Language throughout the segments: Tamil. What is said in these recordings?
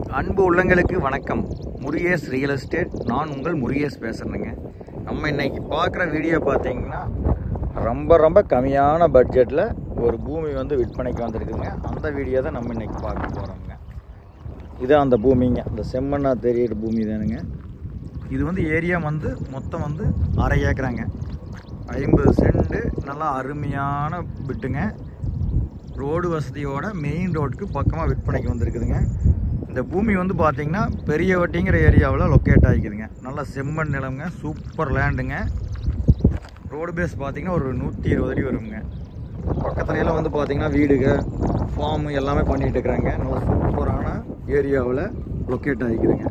அன்பு உள்ளங்களுக்கு வணக்கம். Murugesh real estate. நான் உங்கள் முருகேஷ் பேசுகிறேங்க. நம்ம இன்னைக்கு பார்க்குற வீடியோ பார்த்தீங்கன்னா ரொம்ப கம்மியான பட்ஜெட்டில் ஒரு பூமி வந்து விற்பனைக்கு வந்திருக்குங்க. அந்த வீடியோ தான் நம்ம இன்னைக்கு பார்க்க போகிறோங்க. இதுதான் அந்த பூமிங்க, இந்த செம்மண்ணா தெரியிற பூமி தானுங்க. இது வந்து ஏரியா வந்து மொத்தம் வந்து 1/2 ஏக்கராங்க, 50 சென்ட். நல்லா அருமையான பிட்டுங்க. ரோடு வசதியோட மெயின் ரோடுக்கு பக்கமாக விற்பனைக்கு வந்திருக்குதுங்க. இந்த பூமி வந்து பார்த்திங்கன்னா பெரியவட்டிங்கிற ஏரியாவில் லொக்கேட் ஆகிக்குதுங்க. நல்லா செம்மண் நிலம்ங்க, சூப்பர் லேண்டுங்க. ரோடு பேஸ் பார்த்திங்கன்னா ஒரு 120 அடி வருங்க. பக்கத்துலலாம் வந்து பார்த்திங்கன்னா வீடுக, ஃபார்மு எல்லாமே பண்ணிகிட்டு இருக்கிறாங்க. நல்லா சூப்பரான ஏரியாவில் லொக்கேட் ஆகிக்குதுங்க.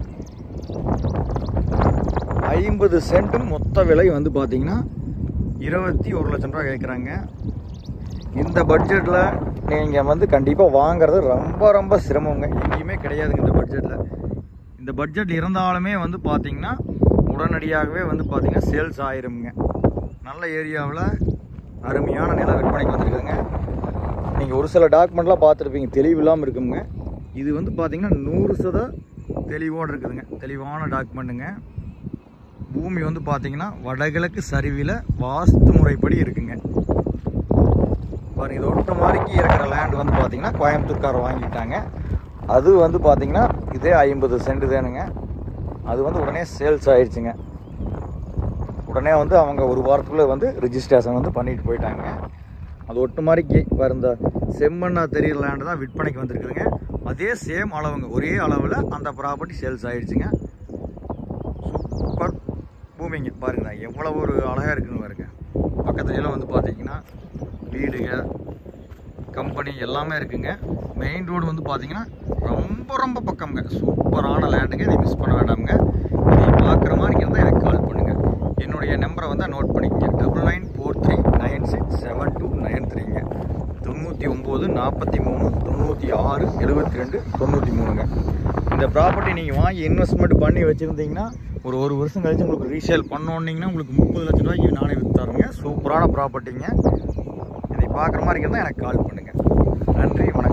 50 சென்ட் மொத்த விலை வந்து பார்த்திங்கன்னா 21 லட்சம் ரூபா கேட்குறாங்க. இந்த பட்ஜெட்டில் நீங்கள் வந்து கண்டிப்பாக வாங்கிறது ரொம்ப சிரமங்க. எங்கேயுமே கிடையாதுங்க இந்த பட்ஜெட்டில். இந்த பட்ஜெட் இருந்தாலுமே வந்து பார்த்திங்கன்னா உடனடியாகவே வந்து பார்த்திங்கன்னா சேல்ஸ் ஆயிருங்க. நல்ல ஏரியாவில் அருமையான நிலம் விற்பனைக்கு வந்துருக்குதுங்க. நீங்கள் ஒரு சில டாக்குமெண்ட்லாம் பார்த்துருப்பீங்க, தெளிவு இல்லாமல் இருக்குங்க. இது வந்து பார்த்திங்கன்னா 100% தெளிவோடு இருக்குதுங்க. தெளிவான டாக்குமெண்ட்டுங்க. பூமி வந்து பார்த்திங்கன்னா வடகிழக்கு சரிவில் வாஸ்து முறைப்படி இருக்குங்க. பாருங்க, இது ஒட்டு மாதிரிக்கு இருக்கிற லேண்ட் வந்து பார்த்திங்கன்னா கோயம்புத்தூர்காரர் வாங்கிட்டாங்க. அது வந்து பார்த்திங்கன்னா இதே 50 சென்ட் தானுங்க. அது வந்து உடனே சேல்ஸ் ஆயிடுச்சுங்க. உடனே வந்து அவங்க ஒரு வாரத்துக்குள்ளே வந்து ரிஜிஸ்ட்ரேஷன் வந்து பண்ணிட்டு போயிட்டாங்க. அது ஒட்டு மாதிரிக்கு வர இந்த செம்மண்ணா தெரியிற லேண்டு தான் விற்பனைக்கு வந்துருக்குதுங்க. அதே சேம் அளவுங்க, ஒரே அளவில் அந்த ப்ராப்பர்ட்டி சேல்ஸ் ஆயிடுச்சுங்க. சூப்பர் பூமிங்க. பாருங்க எவ்வளோ ஒரு அழகாக இருக்குன்னு பாருங்க. பக்கத்துலலாம் வந்து பார்த்திங்கன்னா வீடுங்க, கம்பெனி எல்லாமே இருக்குங்க. மெயின் ரோடு வந்து பார்த்திங்கன்னா ரொம்ப பக்கம்ங்க. சூப்பரான லேண்டுங்க. இதை மிஸ் பண்ண வேண்டாமுங்க. இதை பார்க்குற மாதிரி இருந்தால் எனக்கு கால் பண்ணுங்கள். என்னுடைய நம்பரை வந்து நோட் பண்ணிக்கங்க. 9943967293ங்க. 9943367293ங்க. இந்த ப்ராப்பர்ட்டி நீங்கள் வாங்கி இன்வெஸ்ட்மெண்ட் பண்ணி வச்சுருந்தீங்கன்னா ஒரு வருஷம் கழிச்சு உங்களுக்கு ரீசேல் பண்ணோன்னீங்கன்னா உங்களுக்கு 30 லட்சம் ரூபாய்க்கு நானே விற்றுறேங்க. சூப்பரான ப்ராப்பர்ட்டிங்க. இதை பார்க்குற மாதிரி இருந்தால் எனக்கு கால் பண்ணுங்கள். நன்றி, வணக்கம்.